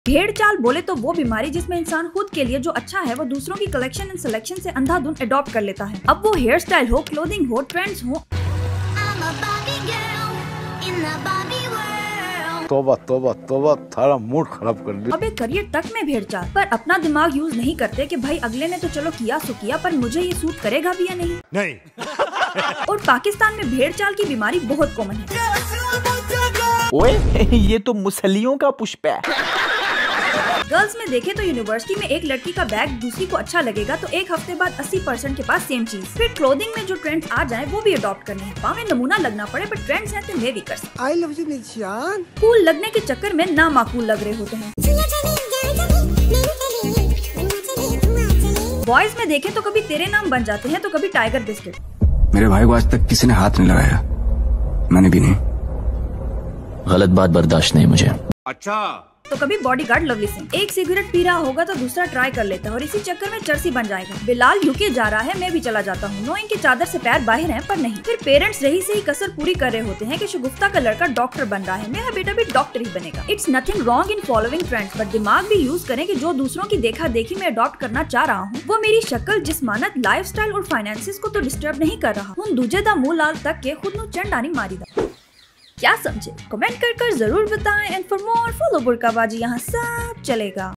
भेड़ चाल बोले तो वो बीमारी जिसमें इंसान खुद के लिए जो अच्छा है वो दूसरों की कलेक्शन एंड सिलेक्शन से अंधाधुंध अडॉप्ट कर लेता है। अब वो हेयर स्टाइल हो, क्लोथिंग हो, ट्रेंड्स हो। तोबा तोबा तोबा, थारा मूड खराब कर दिया। अब एक करियर तक में भेड़ चाल पर अपना दिमाग यूज नहीं करते कि भाई अगले ने तो चलो किया सो किया, पर मुझे ये सूट करेगा भी या नहीं। और पाकिस्तान में भेड़ चाल की बीमारी बहुत कॉमन है। ओए ये तो मुसलियों का पुष्प है। गर्ल्स में देखें तो यूनिवर्सिटी में एक लड़की का बैग दूसरी को अच्छा लगेगा तो एक हफ्ते बाद 80% के पास सेम चीज। फिर क्लोथिंग में जो ट्रेंड्स आ जाए वो भी अडॉप्ट करने हैं। पावे नमूना लगना पड़े पर ट्रेंड्स हैं तो मैं भी कर सकता। I love you Nishan. Cool लगने के चक्कर में ना माकूल लग रहे होते हैं। बॉयज में देखें तो कभी तेरे नाम बन जाते हैं तो कभी टाइगर बिस्किट। मेरे भाई को आज तक किसी ने हाथ नहीं लगाया, मैंने भी नहीं। गलत बात बर्दाश्त नहीं मुझे। अच्छा तो कभी बॉडीगार्ड लवली सिंह। एक सिगरेट पी रहा होगा तो दूसरा ट्राई कर लेता है और इसी चक्कर में चर्सी बन जाएगा। बिलाल यूके जा रहा है, मैं भी चला जाता हूँ। नोइंग के चादर से पैर बाहर हैं पर नहीं। फिर पेरेंट्स रही से ही कसर पूरी कर रहे होते हैं कि शगुफ्ता का लड़का डॉक्टर बन रहा है, मेरा बेटा भी डॉक्टर ही बनेगा। It's nothing wrong in following trends, but दिमाग भी यूज करें कि जो दूसरों की देखा देखी में अडॉप्ट करना चाह रहा हूँ वो मेरी शक्ल, जिस्मानत, लाइफस्टाइल और फाइनेंसिस को तो डिस्टर्ब नहीं कर रहा हूँ। दूजे दा मुँह लाल तक के खुद नु चंडानी मारी दा। क्या समझे? कमेंट कर जरूर बताएं। एंड फॉर मोर फॉलो बुरकाबाजी, यहाँ सब चलेगा।